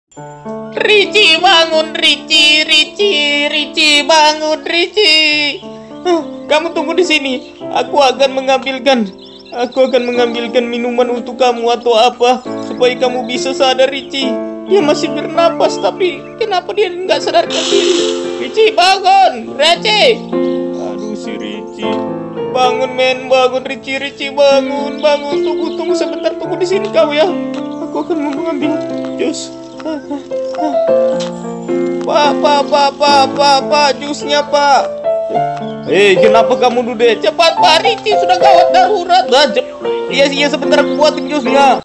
Ricci, bangun Ricci, Ricci, bangun Ricci. Kamu tunggu di sini. Aku akan mengambilkan minuman untuk kamu atau apa supaya kamu bisa sadar, Ricci. Dia masih bernapas, tapi kenapa dia nggak sadarkan diri? Ricci, bangun, Ricci. Aduh, si Ricci. Bangun, men, bangun Ricci, bangun. Tunggu sebentar, tunggu di sini kau ya. Aku akan mengambil jus. Pak, jusnya, Pak. Kenapa kamu Dude? Cepat, Pak, Ricci sudah gawat darurat. Iya, sebentar aku buatin jusnya.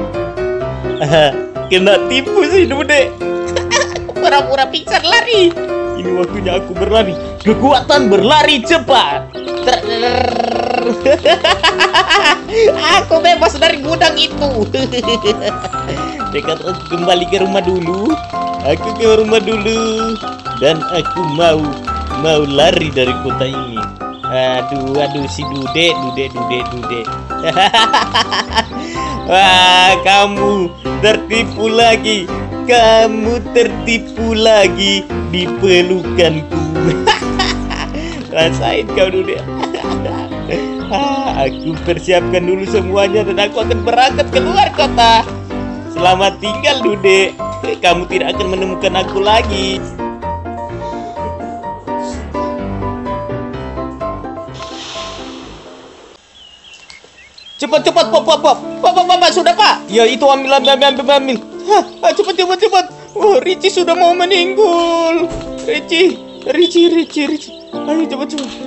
Kena tipu sih Dude. Pura-pura pingsan lari. Ini waktunya aku berlari. Kekuatan berlari cepat. Aku bebas dari gudang itu. Dekat kembali ke rumah dulu. Aku ke rumah dulu. Dan aku mau lari dari kota ini. Aduh si Dude. Wah, kamu tertipu lagi. Di pelukanku. Rasain kau Dude. Aku persiapkan dulu semuanya dan aku akan berangkat keluar kota. Selamat tinggal Dude. Kamu tidak akan menemukan aku lagi. Cepat, Pak, sudah Pak. Ya itu ambil. Cepat. Oh, Ricci sudah mau meninggal. Ricci. Ayo cepat.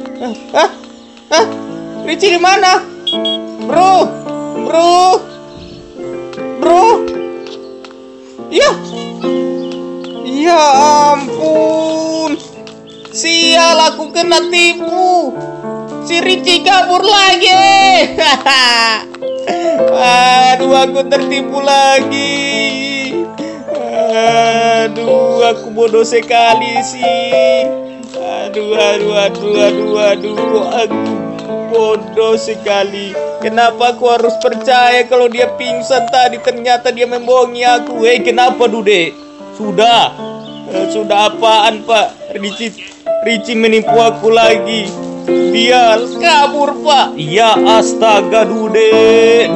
Ricci di mana? Bro. Ya ampun. Sial, aku kena tipu. Si Ricci kabur lagi. Aduh, aku tertipu lagi. Aduh, aku bodoh sekali sih. Aduh, aku bodoh sekali. Kenapa aku harus percaya kalau dia pingsan tadi? Ternyata dia membohongi aku. Kenapa Dude? Sudah apaan, Pak? Ricci menipu aku lagi. Dia kabur, Pak. Ya astaga, Dude.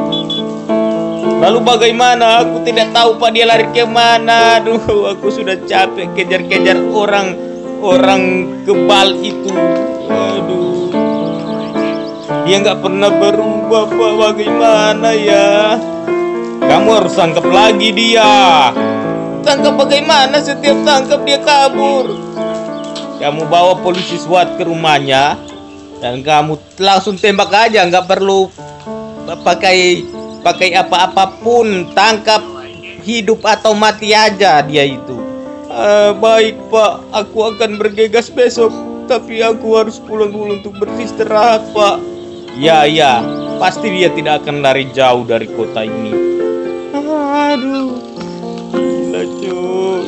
Lalu bagaimana? Aku tidak tahu, Pak, dia lari kemana. Aduh, aku sudah capek kejar-kejar orang kebal itu. Aduh, dia nggak pernah berubah, Pak. Bagaimana ya? Kamu harus tangkap lagi dia. Tangkap bagaimana? Setiap tangkap dia kabur. Kamu bawa polisi SWAT ke rumahnya dan kamu langsung tembak aja, nggak perlu pakai apa-apapun. Tangkap hidup atau mati aja dia itu. Baik, Pak, aku akan bergegas besok, tapi aku harus pulang dulu untuk beristirahat, Pak. Ya, pasti dia tidak akan lari jauh dari kota ini. Aduh, gila cuy.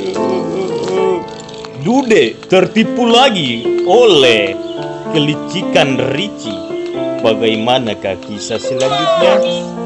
Dude tertipu lagi oleh kelicikan Ricci. Bagaimanakah kisah selanjutnya?